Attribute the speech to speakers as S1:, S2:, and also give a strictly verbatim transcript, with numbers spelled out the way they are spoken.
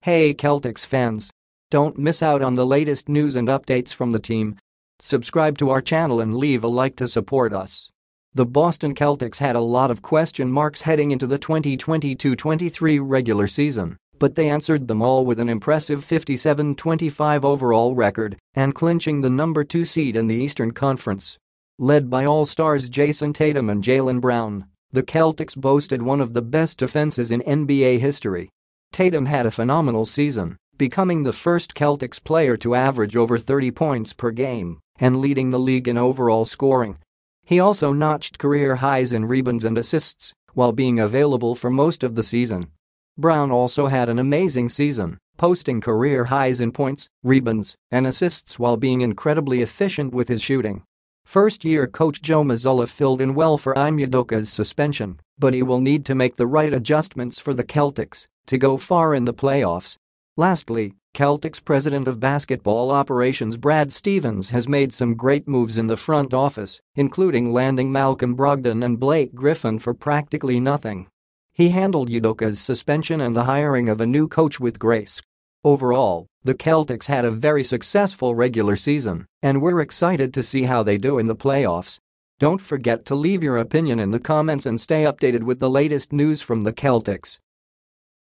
S1: Hey Celtics fans! Don't miss out on the latest news and updates from the team. Subscribe to our channel and leave a like to support us. The Boston Celtics had a lot of question marks heading into the twenty twenty-two twenty-three regular season, but they answered them all with an impressive fifty-seven twenty-five overall record and clinching the number two seed in the Eastern Conference. Led by All-Stars Jason Tatum and Jaylen Brown, the Celtics boasted one of the best defenses in N B A history. Tatum had a phenomenal season, becoming the first Celtics player to average over thirty points per game and leading the league in overall scoring. He also notched career highs in rebounds and assists while being available for most of the season. Brown also had an amazing season, posting career highs in points, rebounds, and assists while being incredibly efficient with his shooting. First-year coach Joe Mazzulla filled in well for Ime Udoka's suspension, but he will need to make the right adjustments for the Celtics to go far in the playoffs. Lastly, Celtics president of basketball operations Brad Stevens has made some great moves in the front office, including landing Malcolm Brogdon and Blake Griffin for practically nothing. He handled Udoka's suspension and the hiring of a new coach with grace. Overall, the Celtics had a very successful regular season, and we're excited to see how they do in the playoffs. Don't forget to leave your opinion in the comments and stay updated with the latest news from the Celtics.